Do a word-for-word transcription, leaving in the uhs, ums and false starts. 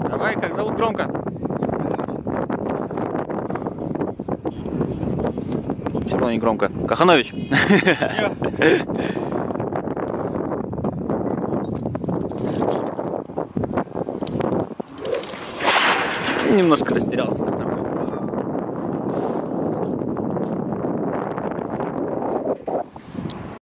Давай, как зовут громко? Все равно не громко. Каханович. Немножко растерялся.